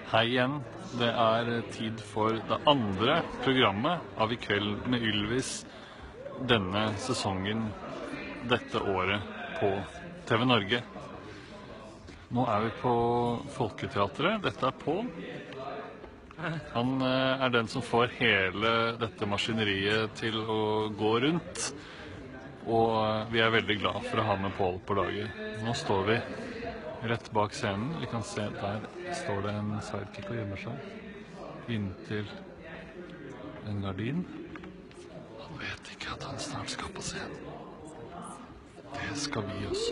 Hei igjen. Det tid for det andre programmet av I kveld med Ylvis denne sesongen, dette året på TV Norge. Nå vi på Folketeatret. Dette Pål. Han den som får hele dette maskineriet til å gå rundt. Og vi veldig glad for å ha med Pål på laget. Nå står vi rett bak scenen. Vi kan se, der står det en sidekick og gjemmer seg inntil en gardin. Han vet ikke at han snart skal på scenen. Det skal vi også.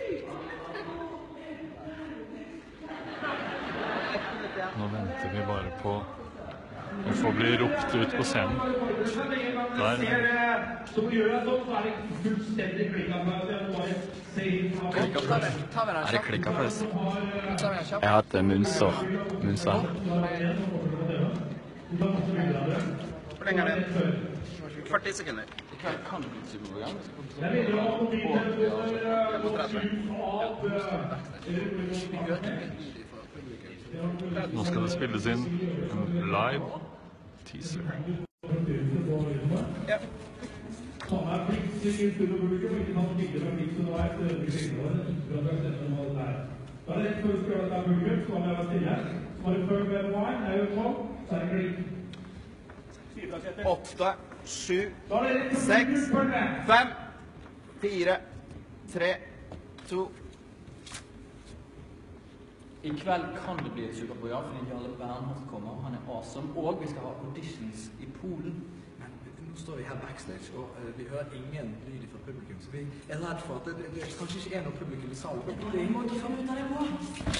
Nå venter vi bare på å få bli ropt ut på scenen. Der. Det klikket først. Jeg har hatt munnsår. Hvor lenge det? 40 sekunder. Kan det bli et superprogram? Nå skal det spilles inn en live teaser. Ja. Åtte, 7, 6, 5, 4, 3, 2. I kveld kan det bli et superprogram, fordi Jarle Bernhoft kommer, han awesome, og vi skal ha auditions I Polen. Men nå står vi her backstage, og vi hører ingen lyd fra publikum, så vi redd for at det kanskje ikke noe publikum I salen. Vi må ikke finne ut av det nå.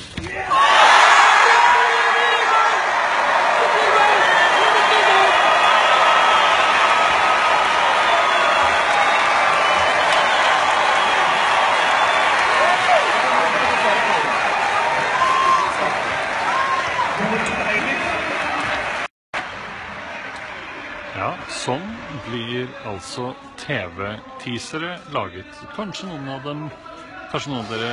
Ja, sånn blir altså TV-teasere laget. Kanskje noen av dere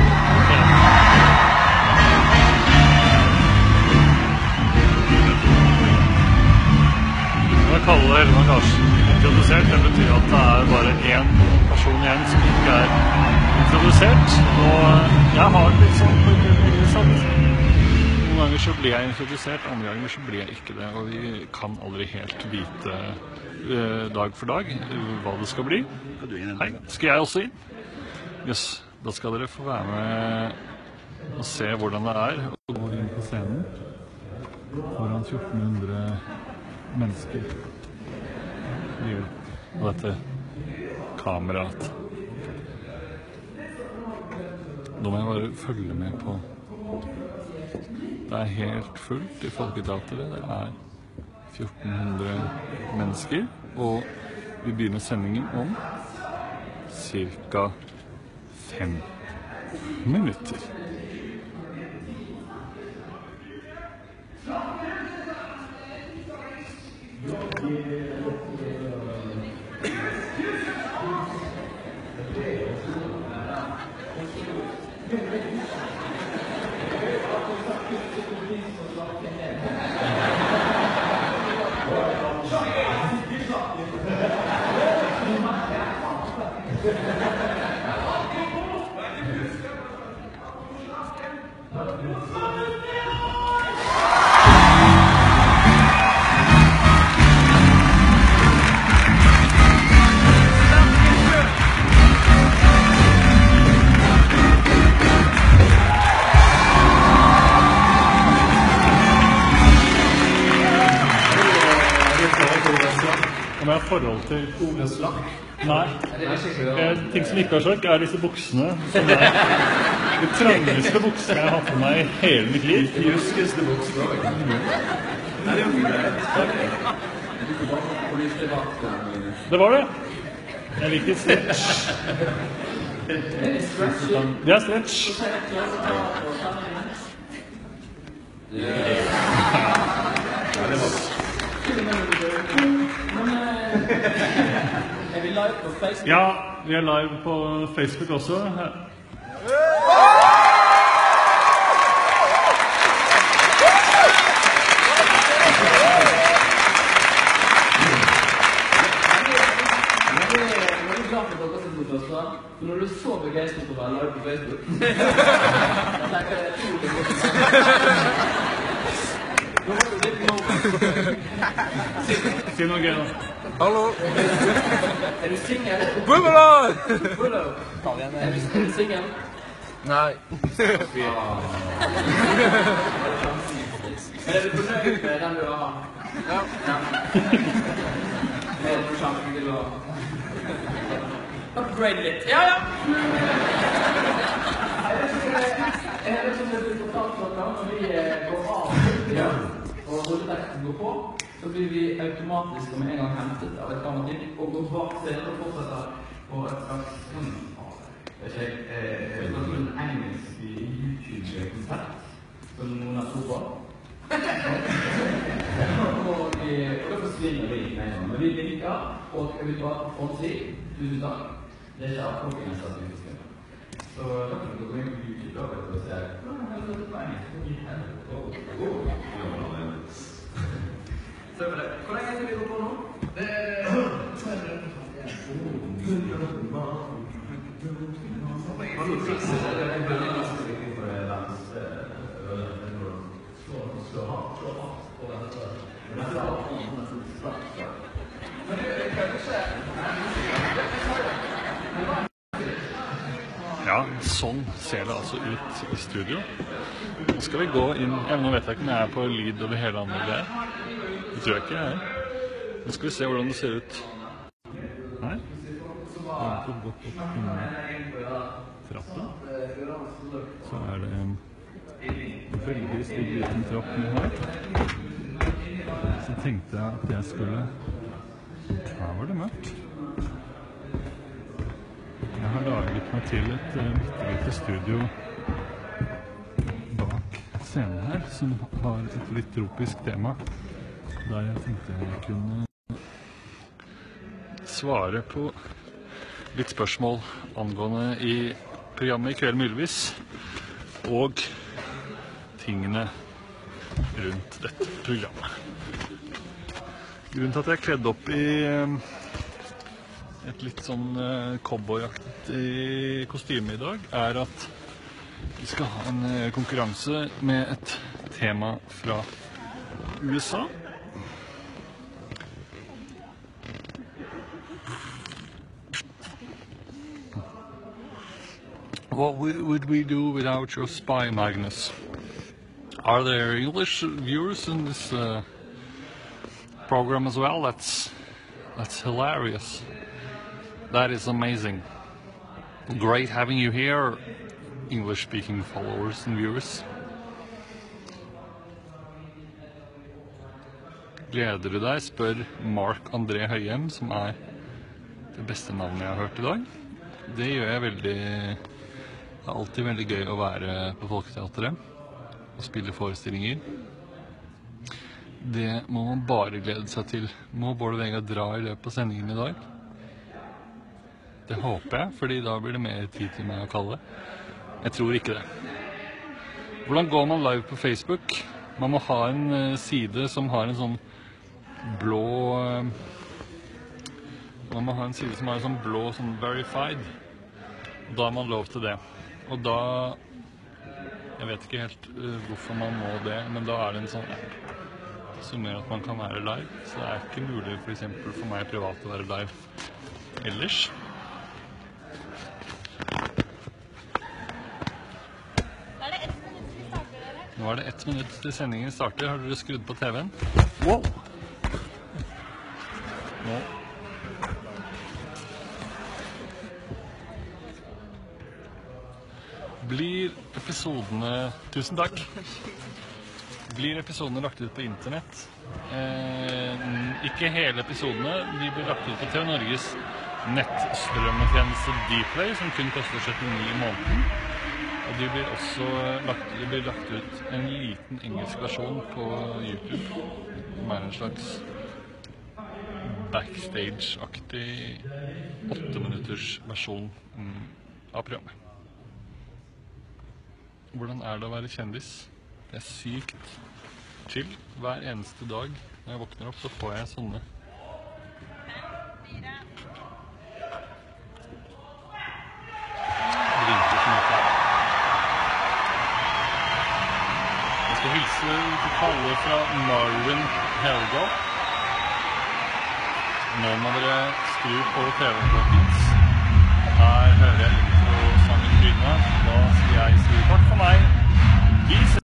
Hva kaller Karsten introdusert? Det betyr at det bare én person igjen som ikke introdusert. Og jeg har litt sånn på sagt. Noen ganger så blir jeg introdusert, andre ganger så blir jeg ikke det, og vi kan aldri helt vite dag for dag hva det skal bli. Hei, skal jeg også inn? Yes, da skal dere få være med og se hvordan det å gå inn på scenen foran 1400 mennesker. Og dette kameraet. Nå må jeg bare følge med på. Det helt fullt I Folketeatret. Det 1400 mennesker, og vi begynner sendingen om cirka 5 minutter. Om jeg har forhold til Nei, ting som ikke har sjokk disse buksene som de trangeste buksene jeg har hatt med meg I hele mitt liv. De huskeste buksene. Det var det. Jeg liker stretch. Det stretch. Ja, vi live på Facebook også. For når du er så begeistret for å være live på Facebook, da var det litt moment. Si noe gøy da. Hallo! Er du singel? Bubbla! Er du singel? Nei. Men er du fornøyd med den du har? Ja. Er det noen sjanse til å upgrade litt? Ja, ja! Jeg har liksom blitt fortalt noe når vi går av og rulleteksten går på, så blir vi automatisk med en gang hentet av et kamerateam og går bak scenen og fortsetter på et slags en engelsk YouTube-konsept som noen har tro på. Og da forsvinner vi med en gang. Men vi linker, og vi tar på frontsiden. Tusen takk. Det er ikke avfolkningen at vi husker. Så da kan du gå inn på YouTube og se hvor lenge er det vi går på nå? Det er 3 Ja, sånn ser det altså ut i studio. Nå skal vi gå inn, nå vet jeg ikke om jeg er på lyd over hele anlegget her. Det tror jeg ikke jeg er. Nå skal vi se hvordan det ser ut. Her. Jeg har fått gått opp under trappen. Så er det en veldig stor liten trapp med her. Så tenkte jeg at jeg skulle... Her var det mørkt. Jeg har laget meg til et lite studio bak scenen her, som har et litt tropisk tema, der jeg tenkte jeg kunne svare på litt spørsmål angående i programmet I kveld med Ylvis, og tingene rundt dette programmet. Grunnen til at jeg er kledd opp I et litt sånn cowboyaktig kostyme I dag, er at vi skal ha en konkurranse med et tema fra USA. What would we do without your spy, Magnus? Are there English viewers in this program as well? That's hilarious. That is amazing. Great having you here, English-speaking followers and viewers. Gleder du deg, spør Mark André Høyem, som det beste navnet jeg har hørt I dag. Det gjør jeg veldig... Det alltid veldig gøy å være på Folketeatret og spille forestillinger. Det må man bare glede seg til. Må Bård Vegar dra I løpet av sendingen I dag? Det håper jeg, fordi da blir det mer tid til meg å kalle det. Jeg tror ikke det. Hvordan går man live på Facebook? Man må ha en side som har en sånn blå... Man må ha en side som har en sånn blå, sånn verified. Da har man lov til det. Og da... Jeg vet ikke helt hvorfor man må det, men da det en sånn app som gjør at man kan være live. Så det ikke mulig for eksempel for meg privat å være live ellers. Nå det 1 minutt til sendingen starter. Har dere skrudd på TV-en? Wow! Nå. Blir episodene... Tusen takk! Blir episodene lagt ut på internett? Ikke hele episodene. De blir lagt ut på TV Norges nettstrømmetjeneste Dplay, som kun koster 79 I måneden. Og de blir også lagt ut en liten engelsk versjon på YouTube, som en slags backstage-aktig 8-minutters versjon av programmet. Hvordan det å være kjendis? Det sykt chill. Hver eneste dag når jeg våkner opp, så får jeg sånne. skal hilse til alle fra Marvin Helga. Nå må dere skru på TV-en, folkens. Her hører jeg intro-sangen begynne. Da sier jeg takk for meg. Vi ses.